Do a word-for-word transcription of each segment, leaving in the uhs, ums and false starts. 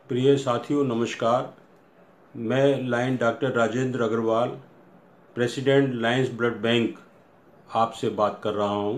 प्रिय साथियों नमस्कार। मैं lion doctor Rajendra Agarwal, president Lions blood bank आपसे बात कर रहा हूं।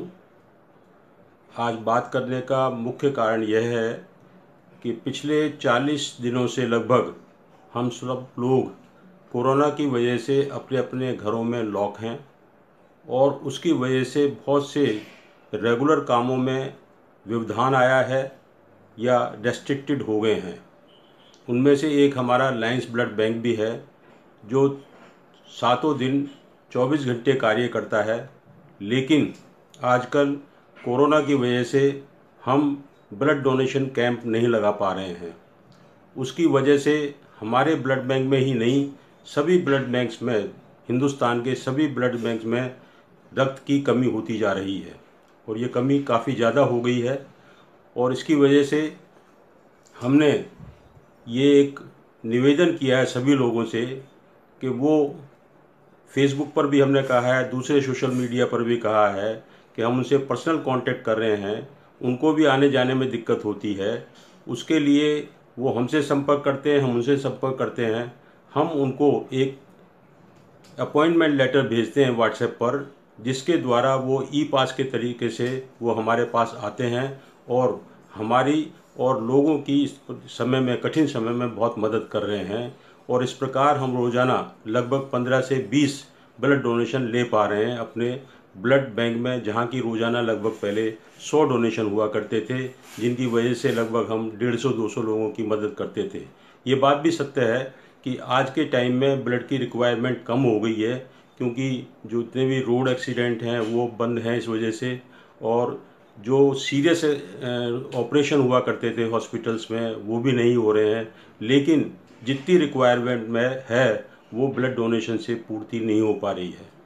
आज बात करने का मुख्य कारण यह है कि पिछले चालीस दिनों से लगभग हम सब लोग कोरोना की वजह से अपने अपने घरों में लॉक हैं और उसकी वजह से बहुत से रेगुलर कामों में व्यवधान आया है या रेस्ट्रिक्टेड हो गए हैं। उनमें से एक हमारा लायंस ब्लड बैंक भी है जो सातों दिन चौबीस घंटे कार्य करता है, लेकिन आजकल कोरोना की वजह से हम ब्लड डोनेशन कैंप नहीं लगा पा रहे हैं। उसकी वजह से हमारे ब्लड बैंक में ही नहीं, सभी ब्लड बैंक्स में, हिंदुस्तान के सभी ब्लड बैंक्स में रक्त की कमी होती जा रही है और ये कमी काफ़ी ज़्यादा हो गई है। और इसकी वजह से हमने ये एक निवेदन किया है सभी लोगों से कि वो फेसबुक पर भी हमने कहा है, दूसरे सोशल मीडिया पर भी कहा है कि हम उनसे पर्सनल कांटेक्ट कर रहे हैं। उनको भी आने जाने में दिक्कत होती है, उसके लिए वो हमसे संपर्क करते हैं, हम उनसे संपर्क करते हैं। हम उनको एक अपॉइंटमेंट लेटर भेजते हैं व्हाट्सएप पर, जिसके द्वारा वो ई पास के तरीके से वो हमारे पास आते हैं और हमारी और लोगों की इस समय में, कठिन समय में बहुत मदद कर रहे हैं। और इस प्रकार हम रोज़ाना लगभग पंद्रह से बीस ब्लड डोनेशन ले पा रहे हैं अपने ब्लड बैंक में, जहाँ की रोज़ाना लगभग पहले सौ डोनेशन हुआ करते थे, जिनकी वजह से लगभग हम डेढ़ सौ दो सौ लोगों की मदद करते थे। ये बात भी सत्य है कि आज के टाइम में ब्लड की रिक्वायरमेंट कम हो गई है, क्योंकि जो जितने भी रोड एक्सीडेंट हैं वो बंद हैं इस वजह से, और जो सीरियस ऑपरेशन हुआ करते थे हॉस्पिटल्स में वो भी नहीं हो रहे हैं। लेकिन जितनी रिक्वायरमेंट में है वो ब्लड डोनेशन से पूर्ति नहीं हो पा रही है।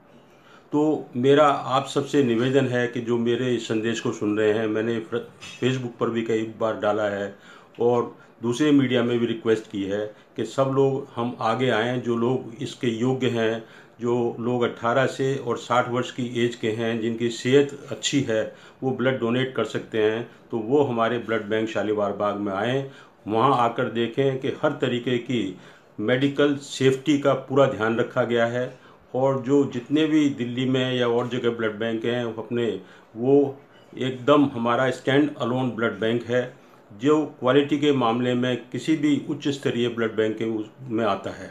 तो मेरा आप सबसे निवेदन है कि जो मेरे इस संदेश को सुन रहे हैं, मैंने फेसबुक पर भी कई बार डाला है और दूसरे मीडिया में भी रिक्वेस्ट की है कि सब लोग हम आगे आएँ, जो लोग इसके योग्य हैं, जो लोग अट्ठारह से और साठ वर्ष की एज के हैं, जिनकी सेहत अच्छी है, वो ब्लड डोनेट कर सकते हैं, तो वो हमारे ब्लड बैंक शालीमार बाग में आएँ। वहाँ आकर देखें कि हर तरीके की मेडिकल सेफ्टी का पूरा ध्यान रखा गया है और जो जितने भी दिल्ली में या और जगह ब्लड बैंक हैं अपने, वो एकदम हमारा स्टैंड अलोन ब्लड बैंक है, जो क्वालिटी के मामले में किसी भी उच्च स्तरीय ब्लड बैंक के में आता है।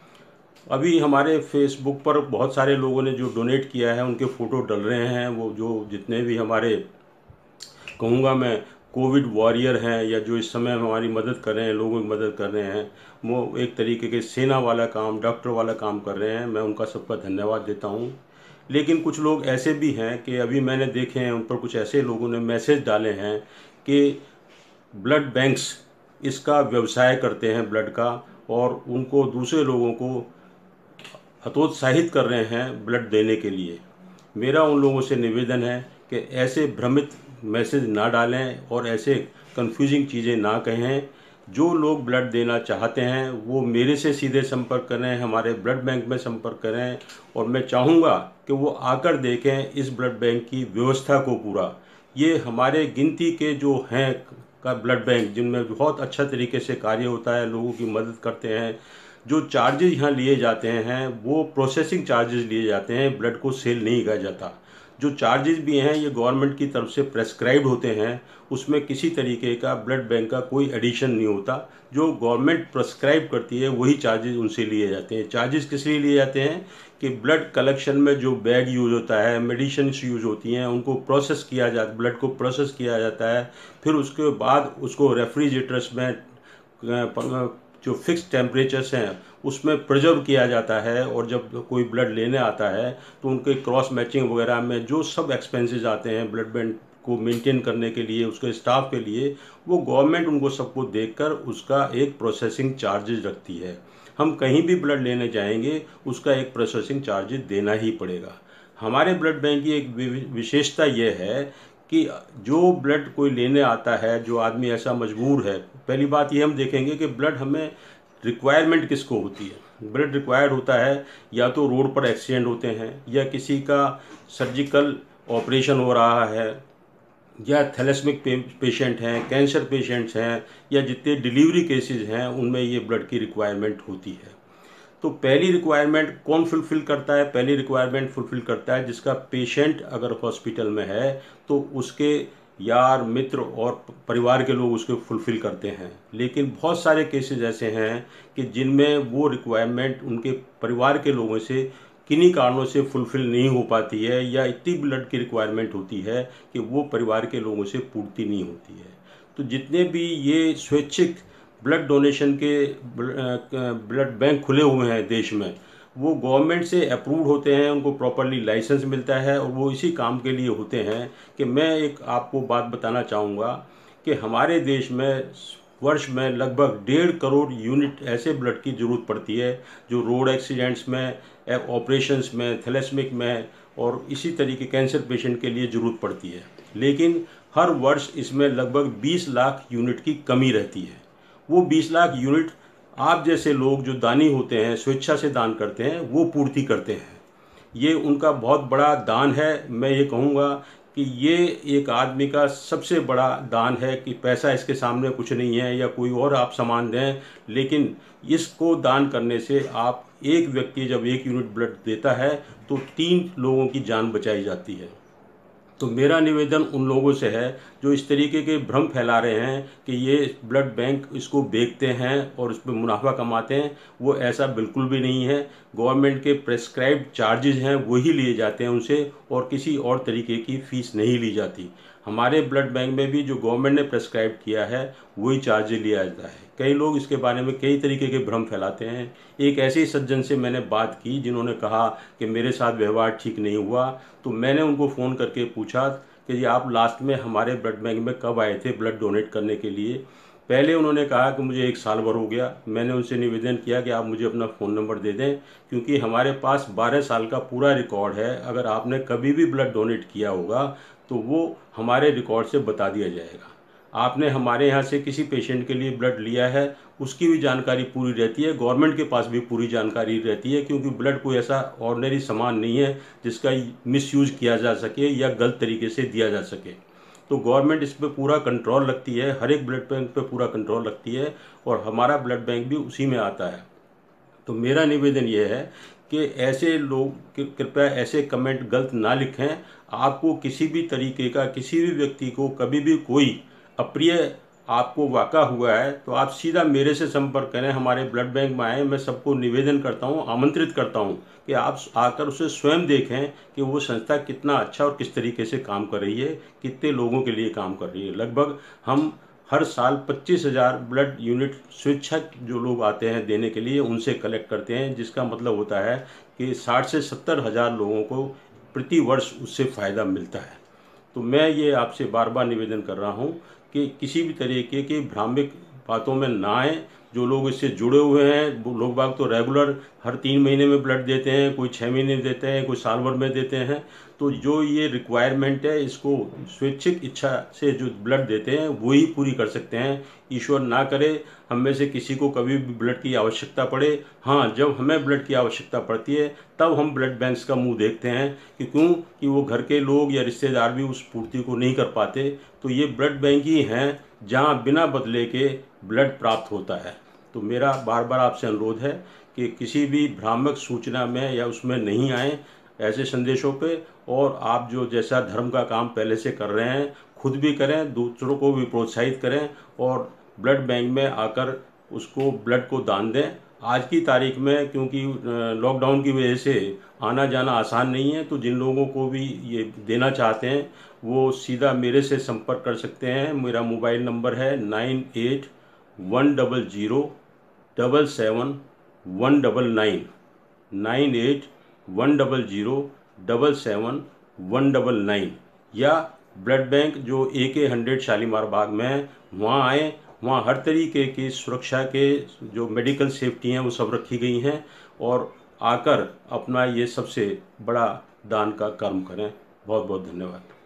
अभी हमारे फेसबुक पर बहुत सारे लोगों ने जो डोनेट किया है उनके फ़ोटो डल रहे हैं। वो जो जितने भी हमारे, कहूँगा मैं, कोविड वॉरियर हैं या जो इस समय हमारी मदद कर रहे हैं, लोगों की मदद कर रहे हैं, वो एक तरीके के सेना वाला काम, डॉक्टर वाला काम कर रहे हैं। मैं उनका सबका धन्यवाद देता हूँ। लेकिन कुछ लोग ऐसे भी हैं कि अभी मैंने देखे हैं, उन पर कुछ ऐसे लोगों ने मैसेज डाले हैं कि ब्लड बैंक्स इसका व्यवसाय करते हैं ब्लड का, और उनको दूसरे लोगों को हतोत्साहित कर रहे हैं ब्लड देने के लिए। मेरा उन लोगों से निवेदन है कि ऐसे भ्रमित मैसेज ना डालें और ऐसे कंफ्यूजिंग चीज़ें ना कहें। जो लोग ब्लड देना चाहते हैं वो मेरे से सीधे संपर्क करें, हमारे ब्लड बैंक में संपर्क करें, और मैं चाहूँगा कि वो आकर देखें इस ब्लड बैंक की व्यवस्था को पूरा। ये हमारे गिनती के जो हैं का ब्लड बैंक, जिनमें बहुत अच्छा तरीके से कार्य होता है, लोगों की मदद करते हैं। जो चार्जेज यहाँ लिए जाते हैं वो प्रोसेसिंग चार्जेस लिए जाते हैं, ब्लड को सेल नहीं किया जाता। जो चार्जेस भी हैं ये गवर्नमेंट की तरफ से प्रेस्क्राइब्ड होते हैं, उसमें किसी तरीके का ब्लड बैंक का कोई एडिशन नहीं होता। जो गवर्नमेंट प्रेस्क्राइब करती है वही चार्जेस उनसे लिए जाते हैं। चार्जेस किस लिए लिए जाते हैं कि ब्लड कलेक्शन में जो बैग यूज होता है, मेडिसिन यूज होती हैं, उनको प्रोसेस किया जाता, ब्लड को प्रोसेस किया जाता है, फिर उसके बाद उसको रेफ्रिजरेटर्स में जो फिक्स टेम्परेचर्स हैं उसमें प्रिजर्व किया जाता है, और जब कोई ब्लड लेने आता है तो उनके क्रॉस मैचिंग वगैरह में जो सब एक्सपेंसेस आते हैं ब्लड बैंक को मेंटेन करने के लिए, उसके स्टाफ के लिए, वो गवर्नमेंट उनको सबको देखकर उसका एक प्रोसेसिंग चार्जेस रखती है। हम कहीं भी ब्लड लेने जाएंगे उसका एक प्रोसेसिंग चार्जेस देना ही पड़ेगा। हमारे ब्लड बैंक की एक विशेषता यह है कि जो ब्लड कोई लेने आता है, जो आदमी ऐसा मजबूर है, पहली बात ये हम देखेंगे कि ब्लड हमें रिक्वायरमेंट किसको होती है। ब्लड रिक्वायर्ड होता है या तो रोड पर एक्सीडेंट होते हैं, या किसी का सर्जिकल ऑपरेशन हो रहा है, या थैलेसेमिक पेशेंट हैं, कैंसर पेशेंट्स हैं, या जितने डिलीवरी केसेस हैं उनमें ये ब्लड की रिक्वायरमेंट होती है। तो पहली रिक्वायरमेंट कौन फुलफ़िल करता है? पहली रिक्वायरमेंट फुलफ़िल करता है जिसका पेशेंट अगर हॉस्पिटल में है तो उसके यार मित्र और परिवार के लोग उसको फुलफ़िल करते हैं। लेकिन बहुत सारे केसेस ऐसे हैं कि जिनमें वो रिक्वायरमेंट उनके परिवार के लोगों से किन्हीं कारणों से फुलफ़िल नहीं हो पाती है, या इतनी ब्लड की रिक्वायरमेंट होती है कि वो परिवार के लोगों से पूर्ति नहीं होती है। तो जितने भी ये स्वैच्छिक ब्लड डोनेशन के ब्लड बैंक खुले हुए हैं देश में, वो गवर्नमेंट से अप्रूव्ड होते हैं, उनको प्रॉपरली लाइसेंस मिलता है और वो इसी काम के लिए होते हैं। कि मैं एक आपको बात बताना चाहूँगा कि हमारे देश में वर्ष में लगभग डेढ़ करोड़ यूनिट ऐसे ब्लड की ज़रूरत पड़ती है जो रोड एक्सीडेंट्स में, ऑपरेशंस में, थैलेसेमिक में और इसी तरीके कैंसर पेशेंट के लिए ज़रूरत पड़ती है। लेकिन हर वर्ष इसमें लगभग बीस लाख यूनिट की कमी रहती है। वो बीस लाख यूनिट आप जैसे लोग जो दानी होते हैं, स्वेच्छा से दान करते हैं, वो पूर्ति करते हैं। ये उनका बहुत बड़ा दान है। मैं ये कहूँगा कि ये एक आदमी का सबसे बड़ा दान है कि पैसा इसके सामने कुछ नहीं है या कोई और आप सामान दें, लेकिन इसको दान करने से आप एक व्यक्ति जब एक यूनिट ब्लड देता है तो तीन लोगों की जान बचाई जाती है। तो मेरा निवेदन उन लोगों से है जो इस तरीके के भ्रम फैला रहे हैं कि ये ब्लड बैंक इसको बेचते हैं और उस पर मुनाफा कमाते हैं, वो ऐसा बिल्कुल भी नहीं है। गवर्नमेंट के प्रेस्क्राइब्ड चार्जेस हैं वही लिए जाते हैं उनसे, और किसी और तरीके की फ़ीस नहीं ली जाती। हमारे ब्लड बैंक में भी जो गवर्नमेंट ने प्रेस्क्राइब किया है वही चार्ज लिया जाता है। कई लोग इसके बारे में कई तरीके के भ्रम फैलाते हैं। एक ऐसे ही सज्जन से मैंने बात की जिन्होंने कहा कि मेरे साथ व्यवहार ठीक नहीं हुआ, तो मैंने उनको फ़ोन करके पूछा कि जी आप लास्ट में हमारे ब्लड बैंक में कब आए थे ब्लड डोनेट करने के लिए? पहले उन्होंने कहा कि मुझे एक साल भर हो गया। मैंने उनसे निवेदन किया कि आप मुझे अपना फ़ोन नंबर दे दें, क्योंकि हमारे पास बारह साल का पूरा रिकॉर्ड है। अगर आपने कभी भी ब्लड डोनेट किया होगा तो वो हमारे रिकॉर्ड से बता दिया जाएगा। आपने हमारे यहाँ से किसी पेशेंट के लिए ब्लड लिया है उसकी भी जानकारी पूरी रहती है, गवर्नमेंट के पास भी पूरी जानकारी रहती है, क्योंकि ब्लड कोई ऐसा ऑर्डिनरी सामान नहीं है जिसका मिसयूज किया जा सके या गलत तरीके से दिया जा सके। तो गवर्नमेंट इस पर पूरा कंट्रोल रखती है, हर एक ब्लड बैंक पे पूरा कंट्रोल रखती है, और हमारा ब्लड बैंक भी उसी में आता है। तो मेरा निवेदन यह है कि ऐसे लोग कृपया ऐसे कमेंट गलत ना लिखें। आपको किसी भी तरीके का, किसी भी व्यक्ति को कभी भी कोई अप्रिय आपको वाक़ा हुआ है तो आप सीधा मेरे से संपर्क करें, हमारे ब्लड बैंक में आएँ। मैं सबको निवेदन करता हूँ, आमंत्रित करता हूँ कि आप आकर उसे स्वयं देखें कि वो संस्था कितना अच्छा और किस तरीके से काम कर रही है, कितने लोगों के लिए काम कर रही है। लगभग हम हर साल पच्चीस हज़ार ब्लड यूनिट स्वेच्छा जो लोग आते हैं देने के लिए उनसे कलेक्ट करते हैं, जिसका मतलब होता है कि साठ से सत्तर हज़ार लोगों को प्रति वर्ष उससे फ़ायदा मिलता है। तो मैं ये आपसे बार बार निवेदन कर रहा हूँ कि किसी भी तरीके की भ्रामक बातों में ना आए। जो लोग इससे जुड़े हुए हैं, वो लोग बाग तो रेगुलर हर तीन महीने में ब्लड देते हैं, कोई छः महीने में देते हैं, कोई साल भर में देते हैं। तो जो ये रिक्वायरमेंट है इसको स्वैच्छिक इच्छा से जो ब्लड देते हैं वही पूरी कर सकते हैं। ईश्वर ना करे हम में से किसी को कभी भी ब्लड की आवश्यकता पड़े। हाँ, जब हमें ब्लड की आवश्यकता पड़ती है तब हम ब्लड बैंक्स का मुंह देखते हैं कि क्यों कि वो घर के लोग या रिश्तेदार भी उस पूर्ति को नहीं कर पाते। तो ये ब्लड बैंक ही हैं जहाँ बिना बदले के ब्लड प्राप्त होता है। तो मेरा बार बार आपसे अनुरोध है कि किसी भी भ्रामक सूचना में या उसमें नहीं आए, ऐसे संदेशों पे। और आप जो जैसा धर्म का काम पहले से कर रहे हैं खुद भी करें, दूसरों को भी प्रोत्साहित करें और ब्लड बैंक में आकर उसको ब्लड को दान दें। आज की तारीख में क्योंकि लॉकडाउन की वजह से आना जाना आसान नहीं है, तो जिन लोगों को भी ये देना चाहते हैं वो सीधा मेरे से संपर्क कर सकते हैं। मेरा मोबाइल नंबर है nine eight one double zero double seven one double nine, nine eight one double zero double seven one double nine. या ब्लड बैंक जो ए के हंड्रेड शालीमार बाग में है वहाँ आएँ। वहाँ हर तरीके की सुरक्षा के जो मेडिकल सेफ्टी हैं वो सब रखी गई हैं, और आकर अपना ये सबसे बड़ा दान का कर्म करें। बहुत बहुत धन्यवाद।